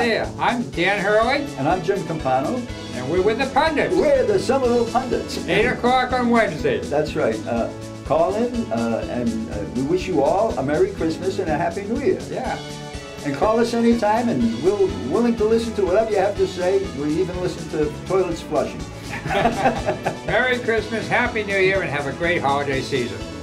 there. I'm Dan Hurley. And I'm Jim Campano. And we're with the Pundits. We're the Somerville Pundits. 8 o'clock on Wednesday. That's right. Call in and we wish you all a Merry Christmas and a Happy New Year. Yeah. And call us anytime, and we're willing to listen to whatever you have to say. We even listen to toilets flushing. Merry Christmas, Happy New Year, and have a great holiday season.